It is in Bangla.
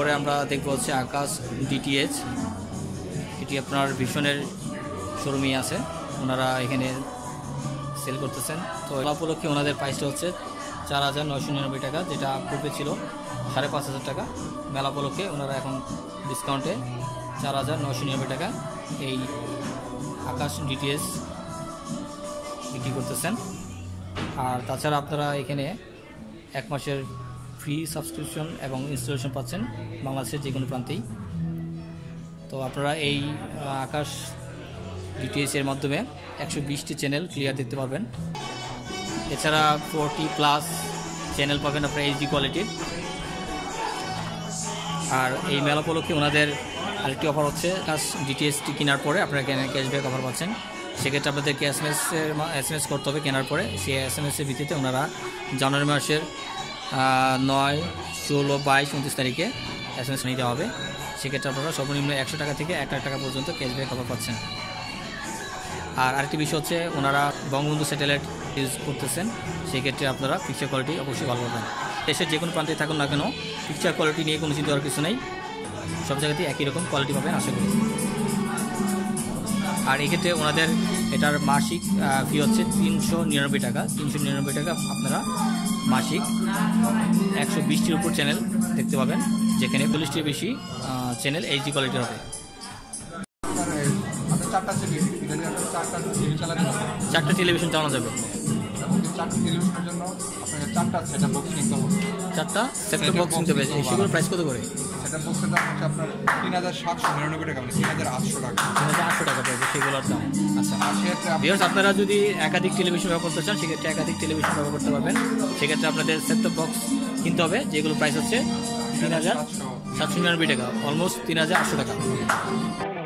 এরপরে আমরা দেখবো হচ্ছে আকাশ ডিটিএইচ। এটি আপনার ভীষণের শোরুমই আছে, ওনারা এখানে সেল করতেছেন। তো এই উপলক্ষে ওনাদের প্রাইসটা হচ্ছে 4,999 টাকা, যেটা পূর্বে ছিল 5,500 টাকা। মেলা উপলক্ষে ওনারা এখন ডিসকাউন্টে 4,999 টাকা এই আকাশ ডিটিএইচ বিক্রি করতেছেন। আর তাছাড়া আপনারা এখানে 1 মাসের ফ্রি সাবস্ক্রিপশন এবং ইনস্টলেশন পাচ্ছেন বাংলাদেশের যে কোনো প্রান্তেই। তো আপনারা এই আকাশ ডিটিএইচ এর মাধ্যমে 120টি চ্যানেল ক্লিয়ার দেখতে পারবেন। এছাড়া 40+ চ্যানেল পাবেন আপনারা এইচডি কোয়ালিটির। আর এই মেলা উপলক্ষে ওনাদের আরেকটি অফার হচ্ছে, আকাশ ডিটিএইচটি কেনার পরে আপনারা ক্যাশব্যাক অফার পাচ্ছেন। সেক্ষেত্রে আপনাদেরকে এসএমএস করতে হবে কেনার পরে। সেই এসএমএসের ভিত্তিতে ওনারা জানুয়ারি মাসের 9, 16, 22, 29 তারিখে এসএমএস নিতে হবে। সেক্ষেত্রে আপনারা সর্বনিম্ন 100 টাকা থেকে 1 লাখ টাকা পর্যন্ত ক্যাশব্যাক অফার পাচ্ছেন। আর আরেকটি বিষয় হচ্ছে, ওনারা বঙ্গবন্ধু স্যাটেলাইট ইউজ করতেছেন, সেক্ষেত্রে আপনারা পিকচার কোয়ালিটি অবশ্যই ভালো পাবেন। দেশের যে কোনো প্রান্তে থাকুন না কেন, পিকচার কোয়ালিটি নিয়ে কোনো চিন্তা করার কিছু নেই, সব জায়গাতেই একই রকম কোয়ালিটি পাবেন আশা করি। আর এক্ষেত্রে ওনাদের এটার মাসিক ফি হচ্ছে 399 টাকা। 399 টাকা আপনারা মাসিক 120টির উপর চ্যানেল দেখতে পাবেন, যেখানে 40টির বেশি চ্যানেল এইচডি কোয়ালিটির হবে। 4টা টেলিভিশন চালানো যাবে। 4টা টেলিভিশনের জন্য আপনাকে 4টা সেটআপ বক্স কিনতে হবে। 4টা সেটআপ বক্স কিনতে হবে। সেগুলোর প্রাইস কত করে? সেটআপ বক্সের দাম হচ্ছে আপনার 3,799 টাকা, মানে 3,800 টাকা। 3,800 টাকা পড়বে সেগুলোর দাম। আচ্ছা, ভিউয়ার্স আপনারা যদি একাধিক টেলিভিশন ব্যবহার করতে চান, সেক্ষেত্রে একাধিক টেলিভিশন ব্যবহার করতে পারবেন। সেক্ষেত্রে আপনাদের সেটআপ বক্স কিনতে হবে, যেগুলোর প্রাইস হচ্ছে 3,799 টাকা, অলমোস্ট 3,800 টাকা।